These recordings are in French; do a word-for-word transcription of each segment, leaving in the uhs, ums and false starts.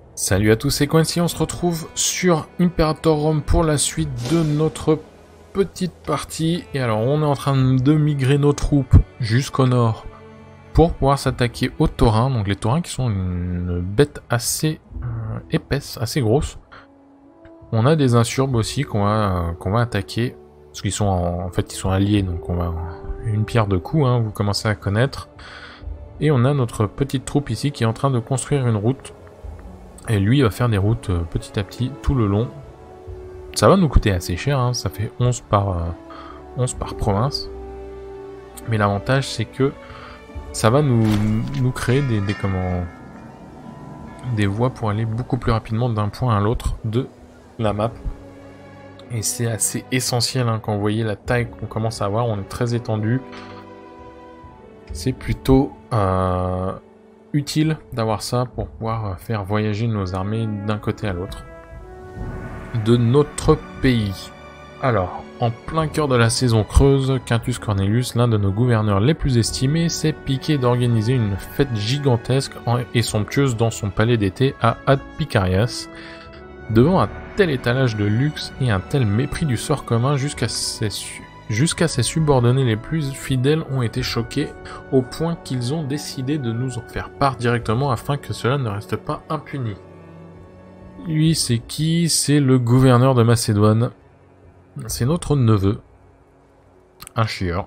Salut à tous, c'est Quincy, on se retrouve sur Imperator Rome pour la suite de notre petite partie. Et alors on est en train de migrer nos troupes jusqu'au nord pour pouvoir s'attaquer aux taurins. Donc les taurins qui sont une bête assez euh, épaisse, assez grosse. On a des insurbes aussi qu'on va, euh, qu'on va attaquer. Parce qu'ils sont en, en fait ils sont alliés, donc on va une pierre de coups, hein, vous commencez à connaître. Et on a notre petite troupe ici qui est en train de construire une route. Et lui il va faire des routes euh, petit à petit tout le long. Ça va nous coûter assez cher, hein, ça fait onze par, euh, onze par province. Mais l'avantage c'est que ça va nous, nous créer des, des, comment, des voies pour aller beaucoup plus rapidement d'un point à l'autre de la map. Et c'est assez essentiel, hein, quand vous voyez la taille qu'on commence à avoir, on est très étendu. C'est plutôt euh, utile d'avoir ça pour pouvoir faire voyager nos armées d'un côté à l'autre de notre pays. Alors, en plein cœur de la saison creuse, Quintus Cornelius, l'un de nos gouverneurs les plus estimés, s'est piqué d'organiser une fête gigantesque et somptueuse dans son palais d'été à Ad Picarias. Devant un tel étalage de luxe et un tel mépris du sort commun, jusqu'à ses, jusqu'à ses subordonnés les plus fidèles ont été choqués au point qu'ils ont décidé de nous en faire part directement afin que cela ne reste pas impuni. Lui, c'est qui? C'est le gouverneur de Macédoine. C'est notre neveu. Un chieur.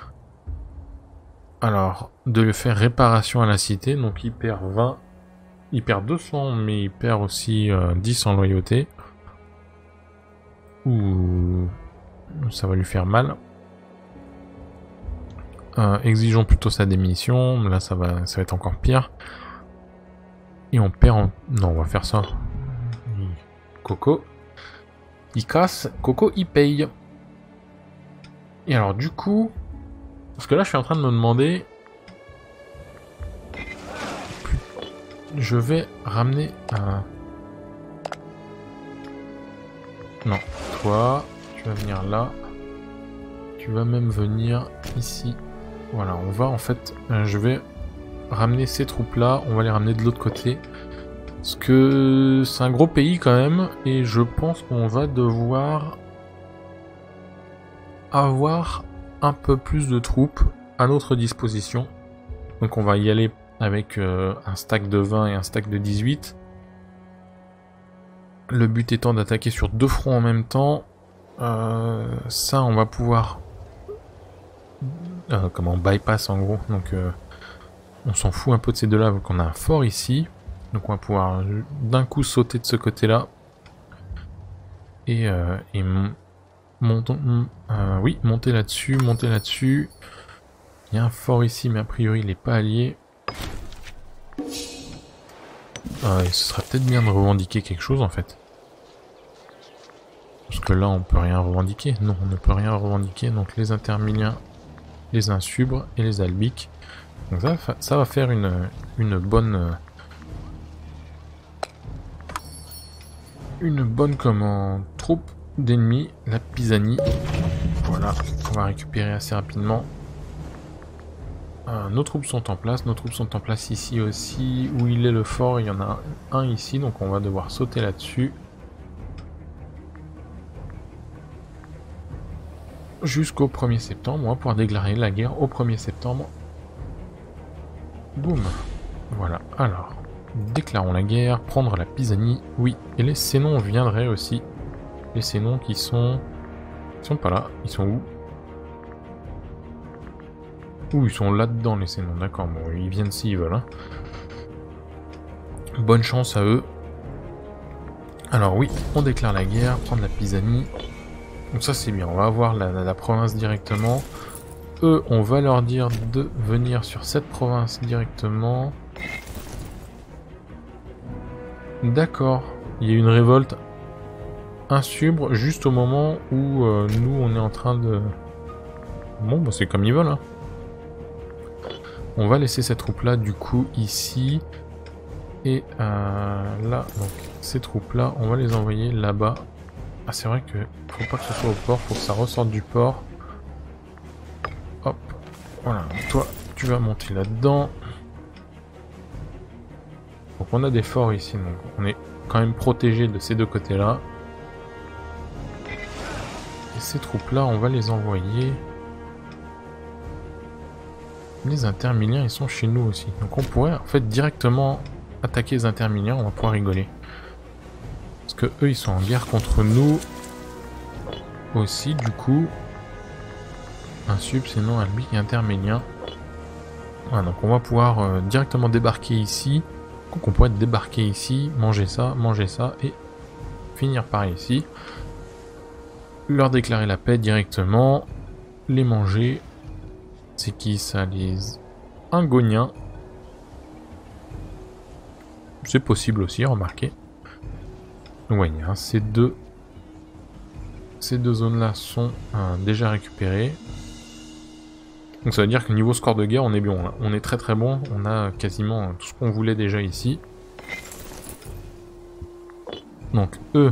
Alors, de lui faire réparation à la cité, donc il perd vingt. Il perd deux cents, mais il perd aussi euh, dix en loyauté. Ouh, ça va lui faire mal. Euh, exigeons plutôt sa démission. Là, ça va, ça va être encore pire. Et on perd en... Non, on va faire ça. Coco. Il casse. Coco, il paye. Et alors, du coup... Parce que là, je suis en train de me demander... Je vais ramener un... Non, toi, tu vas venir là. Tu vas même venir ici. Voilà, on va en fait... Euh, je vais ramener ces troupes-là. On va les ramener de l'autre côté. Parce que c'est un gros pays quand même. Et je pense qu'on va devoir... avoir un peu plus de troupes à notre disposition. Donc on va y aller... avec euh, un stack de vingt et un stack de dix-huit. Le but étant d'attaquer sur deux fronts en même temps. Euh, ça, on va pouvoir... Euh, comment, bypass en gros. Donc, euh, on s'en fout un peu de ces deux-là, vu qu'on a un fort ici. Donc, on va pouvoir d'un coup sauter de ce côté-là. Et, euh, et montons... Euh, oui, monter là-dessus, monter là-dessus. Il y a un fort ici, mais a priori, il n'est pas allié. Ah, et ce serait peut-être bien de revendiquer quelque chose en fait. Parce que là on peut rien revendiquer. Non, on ne peut rien revendiquer. Donc les intermiliens, les insubres et les albiques. Donc ça, ça va faire une, une bonne... Une bonne comment, troupe d'ennemis. La Pisanie. Voilà, on va récupérer assez rapidement. Euh, nos troupes sont en place, nos troupes sont en place ici aussi. Où il est le fort, il y en a un, un ici, donc on va devoir sauter là-dessus. Jusqu'au premier septembre, on va pouvoir déclarer la guerre au premier septembre. Boum. Voilà, alors, déclarons la guerre, prendre la Pisanie, oui. Et les Sénons viendraient aussi. Les Sénons qui sont... Ils sont pas là, ils sont où? Ouh, ils sont là-dedans les Sénons, d'accord, bon, ils viennent s'ils veulent. Hein. Bonne chance à eux. Alors oui, on déclare la guerre, prendre la Pisanie. Donc ça c'est bien, on va avoir la, la, la province directement. Eux, on va leur dire de venir sur cette province directement. D'accord, il y a une révolte insubre juste au moment où euh, nous on est en train de... Bon, bah c'est comme ils veulent, hein. On va laisser cette troupe là du coup ici. Et euh, là, donc ces troupes là, on va les envoyer là-bas. Ah c'est vrai que faut pas que ce soit au port, faut que ça ressorte du port. Hop, voilà, toi tu vas monter là-dedans. Donc on a des forts ici, donc on est quand même protégé de ces deux côtés-là. Et ces troupes-là, on va les envoyer. Les intermiliens, ils sont chez nous aussi. Donc on pourrait en fait directement attaquer les intermiliens, on va pouvoir rigoler. Parce que eux, ils sont en guerre contre nous aussi, du coup. Un sub, sinon un lui intermilien. Voilà, donc on va pouvoir euh, directement débarquer ici. Donc on pourrait débarquer ici, manger ça, manger ça et finir par ici. Leur déclarer la paix directement. Les manger. C'est qui ça? Les Ingoniens. C'est possible aussi, remarquez. Donc ouais, hein, ces deux, ces deux zones-là sont euh, déjà récupérées. Donc ça veut dire que niveau score de guerre, on est bon là. On est très très bon. On a quasiment tout ce qu'on voulait déjà ici. Donc eux.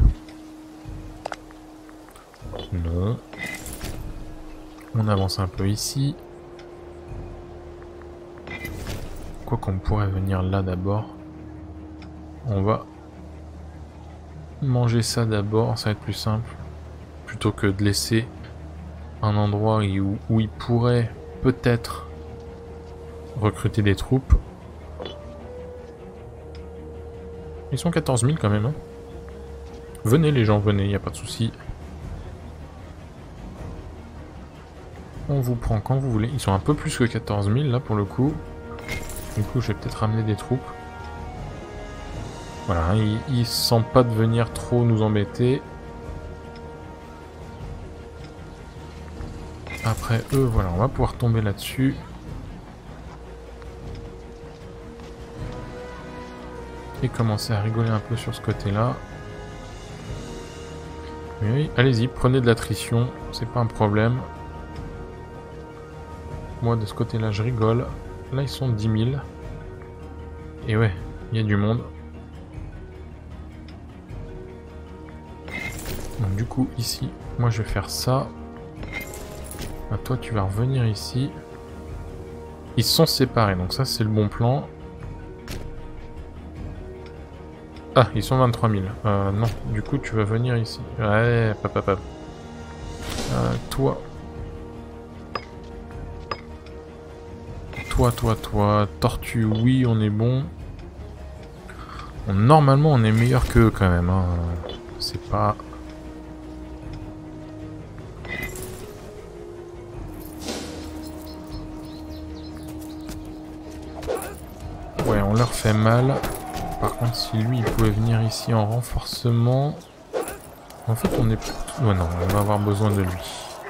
Non. On avance un peu ici. Quoi qu'on pourrait venir là d'abord. On va manger ça d'abord, ça va être plus simple. Plutôt que de laisser un endroit où, où il pourrait peut-être recruter des troupes. Ils sont quatorze mille quand même. Hein. Venez les gens, venez, il n'y a pas de souci. On vous prend quand vous voulez. Ils sont un peu plus que quatorze mille là pour le coup. Du coup je vais peut-être ramener des troupes. Voilà, hein, ils, ils sentent pas de venir trop nous embêter. Après eux, voilà, on va pouvoir tomber là-dessus. Et commencer à rigoler un peu sur ce côté-là. Mais oui, allez-y, prenez de l'attrition, c'est pas un problème. Moi de ce côté-là, je rigole. Là, ils sont dix mille. Et ouais, il y a du monde. Donc du coup, ici, moi je vais faire ça. Ah, toi, tu vas revenir ici. Ils se sont séparés, donc ça, c'est le bon plan. Ah, ils sont vingt-trois mille. Euh, non, du coup, tu vas venir ici. Ouais, papa, papa. Euh, toi. Toi, toi, toi. Tortue, oui, on est bon. Bon, normalement, on est meilleur qu'eux, quand même. Hein. C'est pas... Ouais, on leur fait mal. Par contre, si lui, il pouvait venir ici en renforcement... En fait, on est... Ouais, non, on va avoir besoin de lui.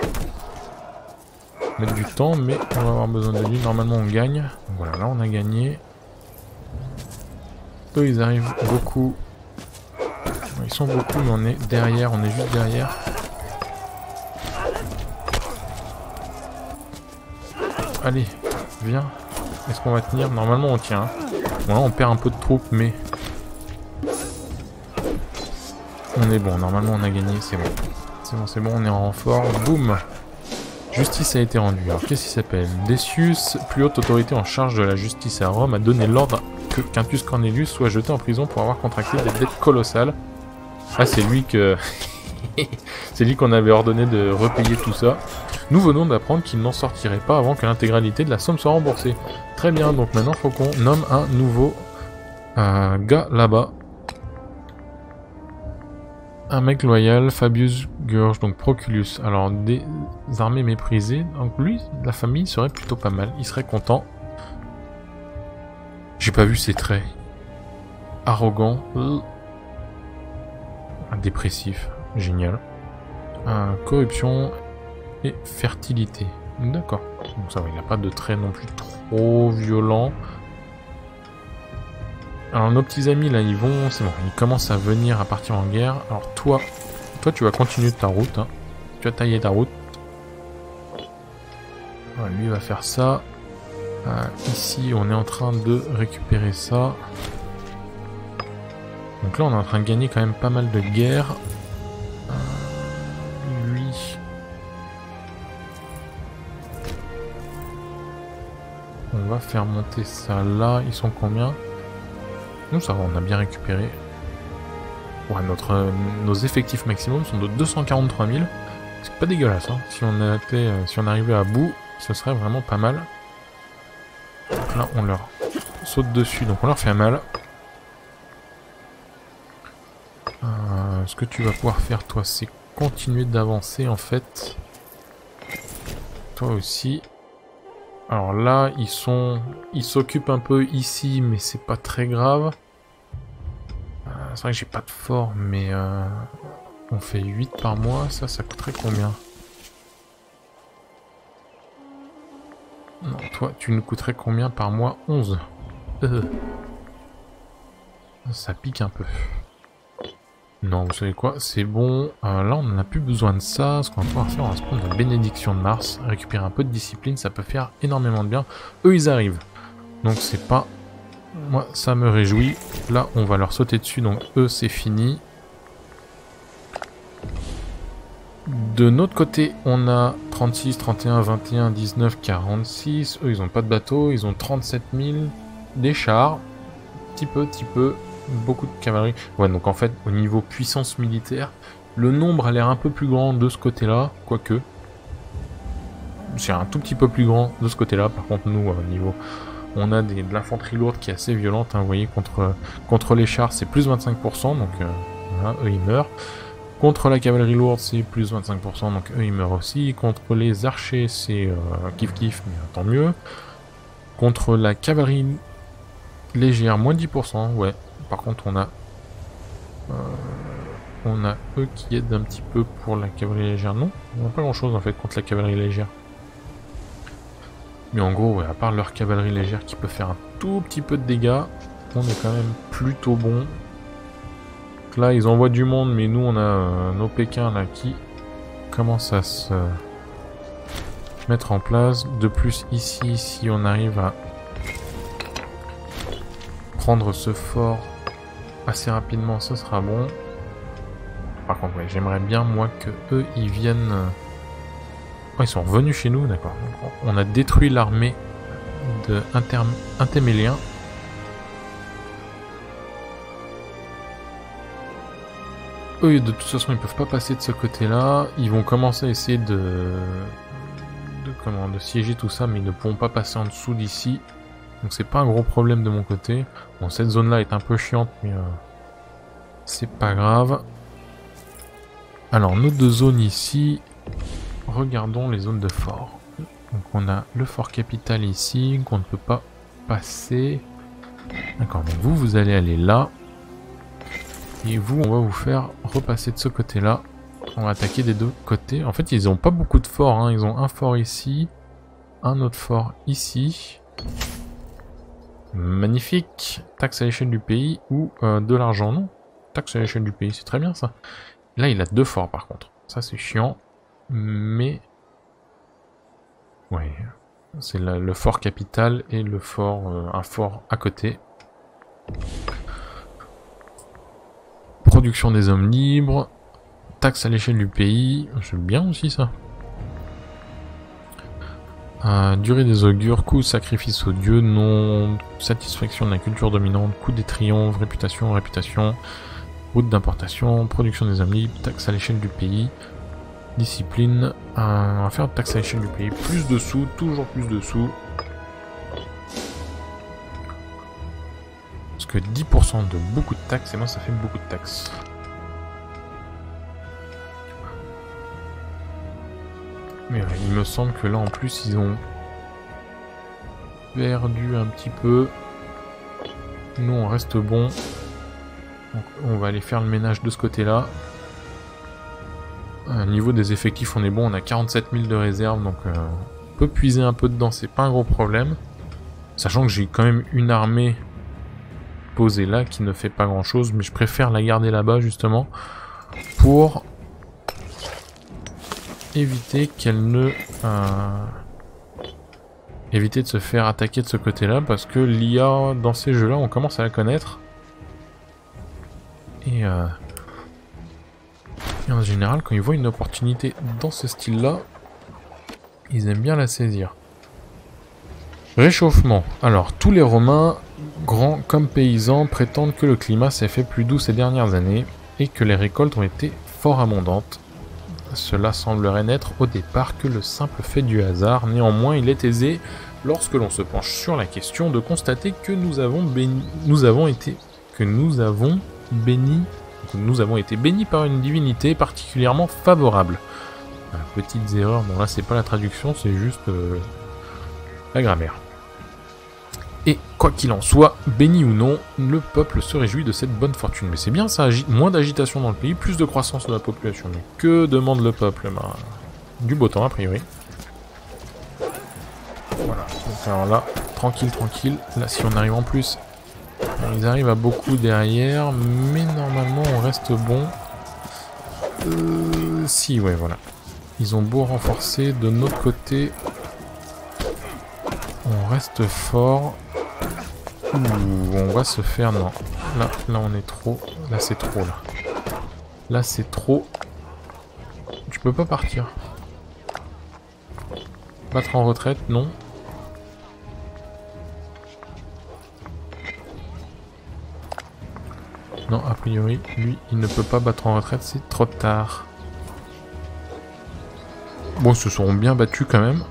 Mettre du temps, mais on va avoir besoin de lui. Normalement, on gagne. Donc voilà, là, on a gagné. Eux, ils arrivent beaucoup. Ils sont beaucoup, mais on est derrière. On est juste derrière. Allez, viens. Est-ce qu'on va tenir? Normalement, on tient. Hein. Bon, là, on perd un peu de troupes, mais... On est bon. Normalement, on a gagné. C'est bon. C'est bon, c'est bon. On est en renfort. Boum. Justice a été rendue. Alors, qu'est-ce qu'il s'appelle? Decius, plus haute autorité en charge de la justice à Rome, a donné l'ordre que Quintus Cornelius soit jeté en prison pour avoir contracté des dettes colossales. Ah, c'est lui que... c'est lui qu'on avait ordonné de repayer tout ça. Nous venons d'apprendre qu'il n'en sortirait pas avant que l'intégralité de la somme soit remboursée. Très bien, donc maintenant, il faut qu'on nomme un nouveau euh, gars là-bas. Un mec loyal, Fabius Gurge, donc Proculus. Alors, des armées méprisées. Donc lui, la famille serait plutôt pas mal. Il serait content. J'ai pas vu ses traits. Arrogant. Euh, dépressif. Génial. Euh, corruption et fertilité. D'accord. Donc ça va, il n'a pas de traits non plus trop violents. Alors nos petits amis là, ils vont, c'est bon, ils commencent à venir à partir en guerre. Alors toi, toi tu vas continuer ta route, hein. Tu vas tailler ta route. Voilà, lui va faire ça. Euh, ici, on est en train de récupérer ça. Donc là, on est en train de gagner quand même pas mal de guerres. Euh, lui, on va faire monter ça là. Ils sont combien ? Nous ça va, on a bien récupéré. Ouais, notre, euh, nos effectifs maximum sont de deux cent quarante-trois mille. C'est pas dégueulasse, hein. Si on était, euh, si on arrivait à bout, ce serait vraiment pas mal. Donc là, on leur saute dessus, donc on leur fait mal. Euh, ce que tu vas pouvoir faire, toi, c'est continuer d'avancer, en fait. Toi aussi. Alors là, ils sont, ils s'occupent un peu ici, mais c'est pas très grave. Euh, c'est vrai que j'ai pas de fort, mais euh, on fait huit par mois. Ça, ça coûterait combien? Non, toi, tu nous coûterais combien par mois? onze. Euh. Ça pique un peu. Non, vous savez quoi? C'est bon. Euh, là, on n'en a plus besoin de ça. Ce qu'on va pouvoir faire, on va se prendre la bénédiction de Mars. Récupérer un peu de discipline, ça peut faire énormément de bien. Eux, ils arrivent. Donc, c'est pas... Moi, ça me réjouit. Là, on va leur sauter dessus. Donc, eux, c'est fini. De notre côté, on a trente-six, trente et un, vingt et un, dix-neuf, quarante-six. Eux, ils n'ont pas de bateau. Ils ont trente-sept mille. Des chars. Petit peu, petit peu. Beaucoup de cavalerie. Ouais, donc en fait, au niveau puissance militaire, le nombre a l'air un peu plus grand de ce côté-là. Quoique. C'est un tout petit peu plus grand de ce côté-là. Par contre, nous, au niveau... On a des, de l'infanterie lourde qui est assez violente. Hein, vous voyez, contre, contre les chars, c'est plus vingt-cinq pour cent. Donc, euh, voilà, eux, ils meurent. Contre la cavalerie lourde, c'est plus vingt-cinq pour cent, donc eux ils meurent aussi. Contre les archers, c'est euh, kiff kiff, mais tant mieux. Contre la cavalerie légère, moins dix pour cent, ouais. Par contre, on a euh, on a eux qui aident un petit peu pour la cavalerie légère. Non, on n'a pas grand chose en fait contre la cavalerie légère. Mais en gros, ouais, à part leur cavalerie légère qui peut faire un tout petit peu de dégâts, on est quand même plutôt bon. Là, ils envoient du monde, mais nous, on a euh, nos Pékins là qui commencent à se mettre en place. De plus, ici, si on arrive à prendre ce fort assez rapidement, ce sera bon. Par contre, ouais, j'aimerais bien, moi, que eux, ils viennent... Oh, ils sont revenus chez nous, d'accord. On a détruit l'armée de Intémélien. Eux, de toute façon, ils peuvent pas passer de ce côté-là. Ils vont commencer à essayer de... de comment, de siéger tout ça, mais ils ne pourront pas passer en dessous d'ici. Donc c'est pas un gros problème de mon côté. Bon, cette zone-là est un peu chiante, mais... Euh, c'est pas grave. Alors, nos deux zones ici... Regardons les zones de fort. Donc on a le fort capital ici, qu'on ne peut pas passer. D'accord, donc vous, vous allez aller là. Et vous, on va vous faire repasser de ce côté-là. On va attaquer des deux côtés. En fait, ils n'ont pas beaucoup de forts. Hein. Ils ont un fort ici. Un autre fort ici. Magnifique. Taxe à l'échelle du pays ou euh, de l'argent. Non, taxe à l'échelle du pays. C'est très bien ça. Là, il a deux forts par contre. Ça, c'est chiant. Mais... Ouais. C'est le fort capital et le fort... Euh, un fort à côté. Production des hommes libres, taxe à l'échelle du pays, c'est bien aussi ça. Euh, durée des augures, coût, sacrifice aux dieux, non, satisfaction de la culture dominante, coût des triomphes, réputation, réputation, route d'importation, production des hommes libres, taxe à l'échelle du pays, discipline, euh, on va faire taxe à l'échelle du pays, plus de sous, toujours plus de sous. Que dix pour cent de beaucoup de taxes, et moi ça fait beaucoup de taxes. Mais ouais, il me semble que là en plus ils ont perdu un petit peu. Nous on reste bon. Donc on va aller faire le ménage de ce côté-là. Au niveau des effectifs on est bon, on a quarante-sept mille de réserve, donc euh, on peut puiser un peu dedans, c'est pas un gros problème. Sachant que j'ai quand même une armée posée là qui ne fait pas grand chose, mais je préfère la garder là-bas justement pour éviter qu'elle ne euh, éviter de se faire attaquer de ce côté là, parce que l'I A dans ces jeux là on commence à la connaître et, euh, et en général quand ils voient une opportunité dans ce style là ils aiment bien la saisir. Réchauffement. Alors, tous les Romains, grands comme paysans, prétendent que le climat s'est fait plus doux ces dernières années et que les récoltes ont été fort abondantes. Cela semblerait n'être au départ que le simple fait du hasard. Néanmoins, il est aisé, lorsque l'on se penche sur la question, de constater que nous avons béni, nous avons été, que nous avons béni, que nous avons été bénis par une divinité particulièrement favorable. Euh, petites erreurs, bon là c'est pas la traduction, c'est juste euh, la grammaire. Et quoi qu'il en soit, béni ou non, le peuple se réjouit de cette bonne fortune. Mais c'est bien, ça agite moins d'agitation dans le pays, plus de croissance de la population. Mais que demande le peuple? Ben, du beau temps a priori. Voilà, donc alors là, tranquille, tranquille. Là, si on arrive en plus, ils arrivent à beaucoup derrière, mais normalement on reste bon. Euh, si, ouais, voilà. Ils ont beau renforcer, de notre côté, on reste fort. Ouh, on va se faire... Non. Là, là on est trop. Là c'est trop là. Là c'est trop. Tu peux pas partir. Battre en retraite, non. Non, a priori, lui, il ne peut pas battre en retraite, c'est trop tard. Bon, ils se seront bien battus quand même.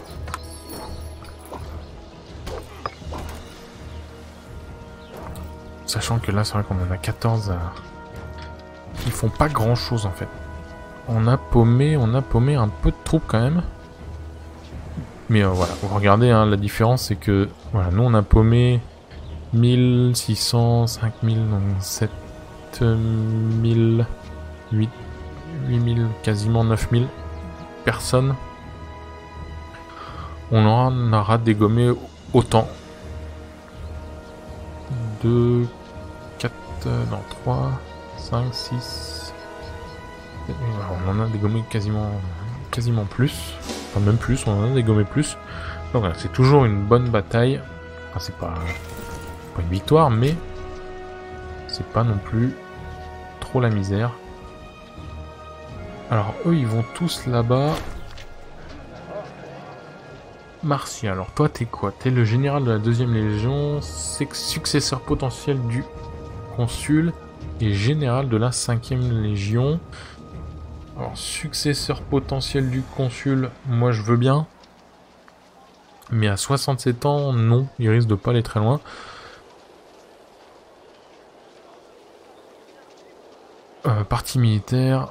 Sachant que là, c'est vrai qu'on en a quatorze à... Ils font pas grand chose en fait. On a paumé, on a paumé un peu de troupes quand même. Mais euh, voilà, vous regardez, hein, la différence c'est que... Voilà, nous on a paumé mille six cents, cinq mille, donc sept mille, huit mille, quasiment neuf mille personnes. On en aura dégommé autant. deux, quatre, non, trois, cinq, six... On en a dégommé quasiment, quasiment plus. Enfin même plus, on en a dégommé plus. Donc voilà, c'est toujours une bonne bataille. Enfin, c'est pas, pas une victoire, mais c'est pas non plus trop la misère. Alors eux, ils vont tous là-bas. Martial, alors toi t'es quoi? T'es le général de la deuxième légion, successeur potentiel du consul et général de la cinquième légion. Alors successeur potentiel du consul, moi je veux bien. Mais à soixante-sept ans, non, il risque de pas aller très loin. Euh, parti militaire.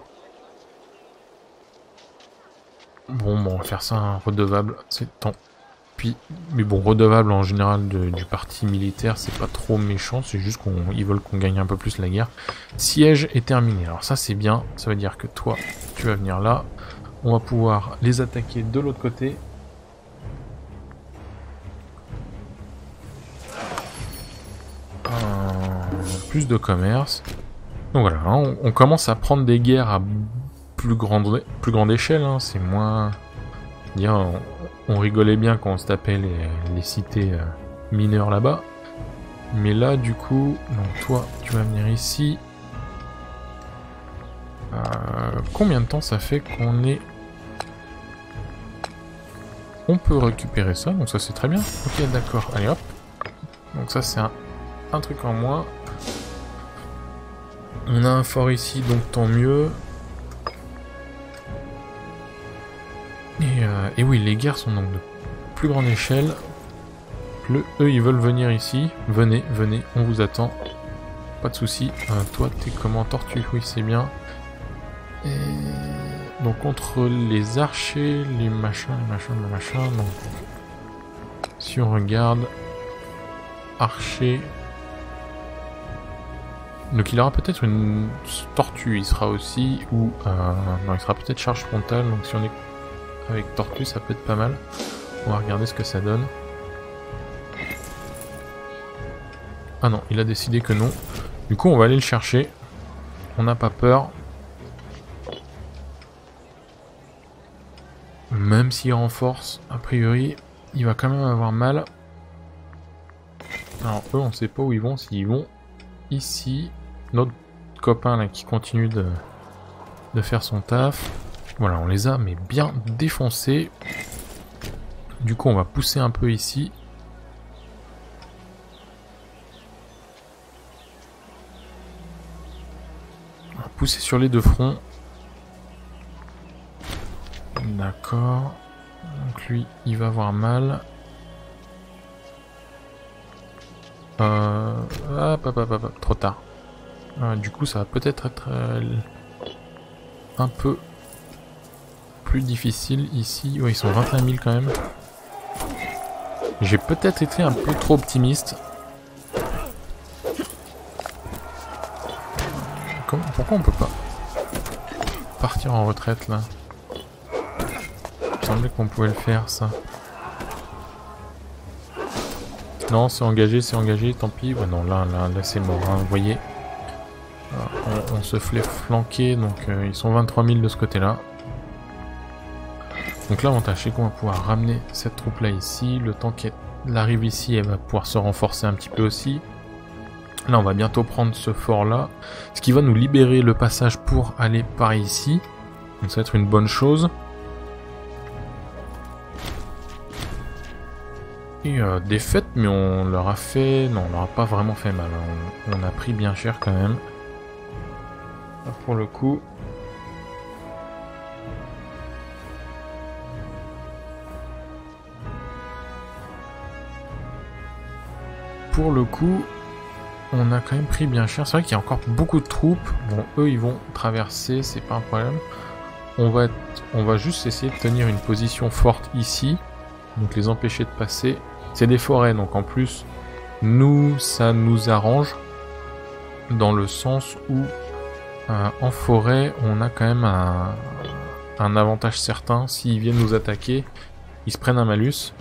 Bon, bon, on va faire ça, un redevable, c'est tant pis. Mais bon, redevable en général de, du parti militaire, c'est pas trop méchant, c'est juste qu'ils veulent qu'on gagne un peu plus la guerre. Siège est terminé, alors ça c'est bien, ça veut dire que toi, tu vas venir là. On va pouvoir les attaquer de l'autre côté. Euh, plus de commerce. Donc voilà, on, on commence à prendre des guerres à plus grande, plus grande échelle, hein, c'est moins... Dire, on, on rigolait bien quand on se tapait les, les cités euh, mineures là-bas. Mais là, du coup, donc toi, tu vas venir ici. Euh, combien de temps ça fait qu'on est... On peut récupérer ça, donc ça c'est très bien. Ok, d'accord, allez hop. Donc ça c'est un, un truc en moins. On a un fort ici, donc tant mieux. Et, euh, et oui, les guerres sont donc de plus grande échelle. Le, eux, ils veulent venir ici. Venez, venez, on vous attend. Pas de soucis. Euh, toi, t'es comment? Tortue? Oui, c'est bien. Et... Donc, entre les archers, les machins, les machins, les machins... Donc, si on regarde... Archer... Donc, il aura peut-être une tortue. Il sera aussi... Ou... Euh, non, il sera peut-être charge frontale. Donc, si on est... Avec tortue, ça peut être pas mal. On va regarder ce que ça donne. Ah non, il a décidé que non. Du coup, on va aller le chercher. On n'a pas peur. Même s'il renforce, a priori, il va quand même avoir mal. Alors eux, on sait pas où ils vont. S'ils vont ici. Notre copain là qui continue de, de faire son taf. Voilà, on les a mais bien défoncés. Du coup, on va pousser un peu ici. pousser sur les deux fronts. D'accord. Donc lui, il va avoir mal. Euh... Hop, hop, hop, hop, trop tard. Euh, du coup, ça va peut-être être, euh, un peu plus difficile ici. Oui, ils sont vingt et un mille quand même. J'ai peut-être été un peu trop optimiste. Comment, pourquoi on peut pas partir en retraite là? Il me semblait qu'on pouvait le faire ça. Non, c'est engagé, c'est engagé, tant pis. Ouais, non, là, là, là c'est mort, hein, vous voyez. On, on se fait flanquer, donc euh, ils sont vingt-trois mille de ce côté-là. Donc l'avantage, c'est qu'on va pouvoir ramener cette troupe-là ici. Le temps qu'elle arrive ici, elle va pouvoir se renforcer un petit peu aussi. Là, on va bientôt prendre ce fort-là. Ce qui va nous libérer le passage pour aller par ici. Donc ça va être une bonne chose. Et euh, défaite, mais on leur a fait... Non, on leur a pas vraiment fait mal. On, on a pris bien cher quand même. Là, pour le coup... Pour le coup, on a quand même pris bien cher. C'est vrai qu'il y a encore beaucoup de troupes. Bon, eux, ils vont traverser, c'est pas un problème. On va, être... on va juste essayer de tenir une position forte ici. Donc les empêcher de passer. C'est des forêts, donc en plus, nous, ça nous arrange. Dans le sens où, euh, en forêt, on a quand même un, un avantage certain. S'ils viennent nous attaquer, ils se prennent un malus.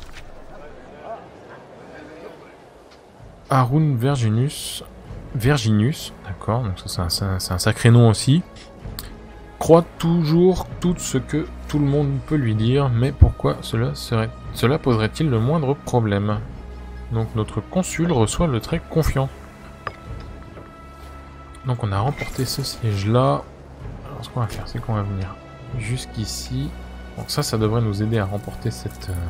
Harun Verginus. Verginus, d'accord, donc ça c'est un, un sacré nom aussi. Croit toujours tout ce que tout le monde peut lui dire, mais pourquoi cela serait, cela poserait-il le moindre problème? Donc notre consul reçoit le trait confiant. Donc on a remporté ce siège-là. Alors ce qu'on va faire, c'est qu'on va venir jusqu'ici. Donc ça, ça devrait nous aider à remporter cette... Euh...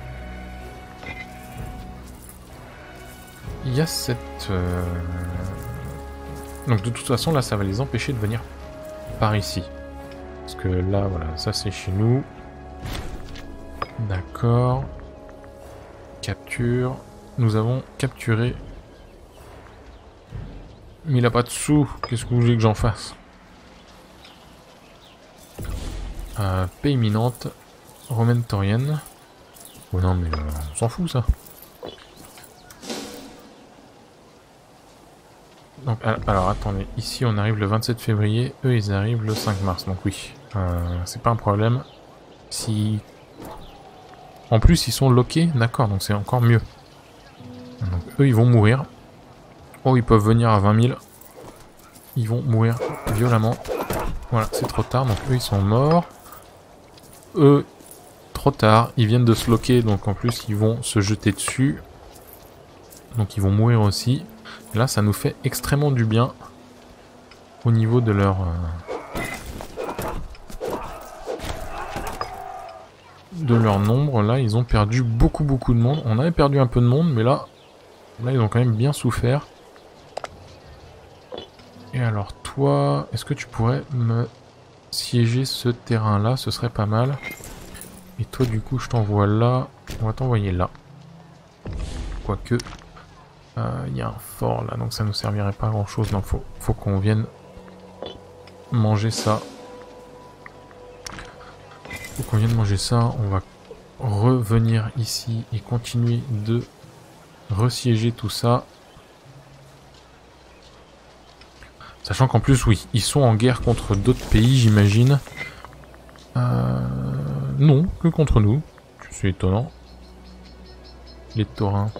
Il y a cette... Euh... Donc de toute façon, là, ça va les empêcher de venir par ici. Parce que là, voilà, ça c'est chez nous. D'accord. Capture. Nous avons capturé. Mais il a pas de sous. Qu'est-ce que vous voulez que j'en fasse? euh, Paix imminente. Romaine taurienne. Oh non, mais euh, on s'en fout ça. Donc, alors attendez, ici on arrive le vingt-sept février, eux ils arrivent le cinq mars, donc oui, euh, c'est pas un problème. Si... En plus ils sont loqués, d'accord, donc c'est encore mieux. Donc eux ils vont mourir. Oh, ils peuvent venir à vingt mille. Ils vont mourir violemment. Voilà, c'est trop tard, donc eux ils sont morts. Eux, trop tard, ils viennent de se loquer, donc en plus ils vont se jeter dessus. Donc ils vont mourir aussi. Là, ça nous fait extrêmement du bien au niveau de leur euh, de leur nombre. Là, ils ont perdu beaucoup beaucoup de monde. On avait perdu un peu de monde, mais là, là, ils ont quand même bien souffert. Et alors, toi, est-ce que tu pourrais me siéger ce terrain-là? Ce serait pas mal. Et toi, du coup, je t'envoie là. On va t'envoyer là. Quoique... Il y a un fort là, donc ça nous servirait pas à grand chose. Non, faut, faut qu'on vienne manger ça. Faut qu'on vienne manger ça. On va revenir ici et continuer de resiéger tout ça. Sachant qu'en plus, oui, ils sont en guerre contre d'autres pays, j'imagine. Euh, non, que contre nous. C'est étonnant. Les taurins.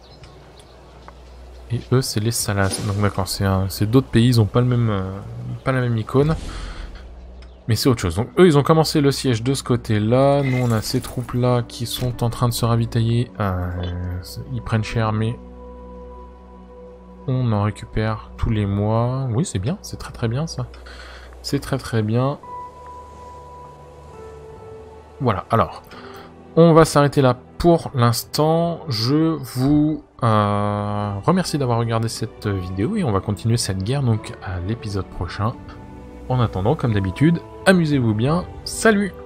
Et eux, c'est les Salas. Donc d'accord, c'est d'autres pays, ils n'ont pas, le même, euh, pas la même icône. Mais c'est autre chose. Donc eux, ils ont commencé le siège de ce côté-là. Nous, on a ces troupes-là qui sont en train de se ravitailler. Euh, ils prennent cher, mais on en récupère tous les mois. Oui, c'est bien, c'est très très bien ça. C'est très très bien. Voilà, alors, on va s'arrêter là pour l'instant. Je vous euh, remercie d'avoir regardé cette vidéo et on va continuer cette guerre donc à l'épisode prochain. En attendant, comme d'habitude, amusez-vous bien, salut!